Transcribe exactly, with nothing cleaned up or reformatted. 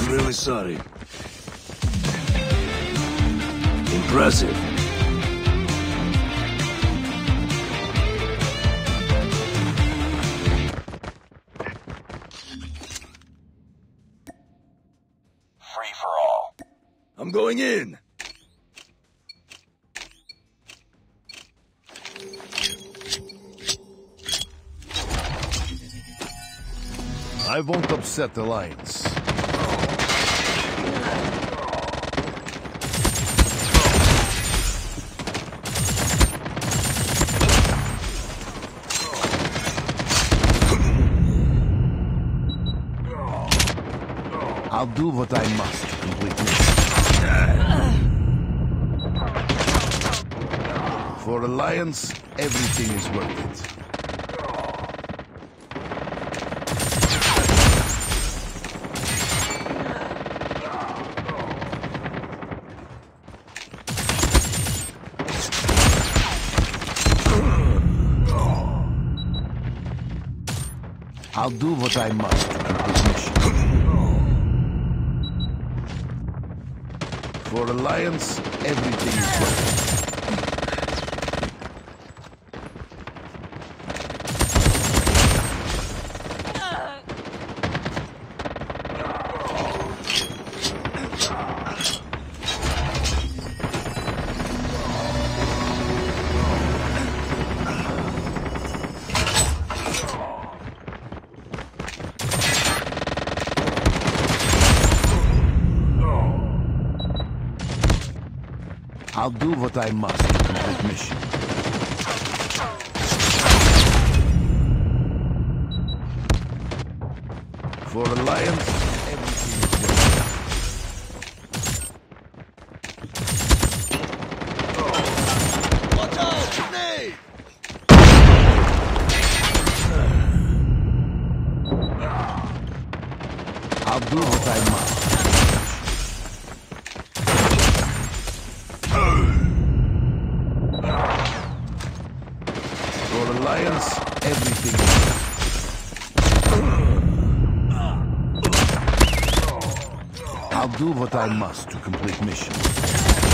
I'm really sorry. Impressive. Free for all. I'm going in. I won't upset the Alliance. I'll do what I must to complete it. For Alliance, everything is worth it. I'll do what I must to complete mission. For Alliance, everything is worth it. I'll do what I must to complete mission. For Alliance, everything is worth it. Watch out! Grenade! I'll do what I must. For Alliance, everything. I'll do what I must to complete mission.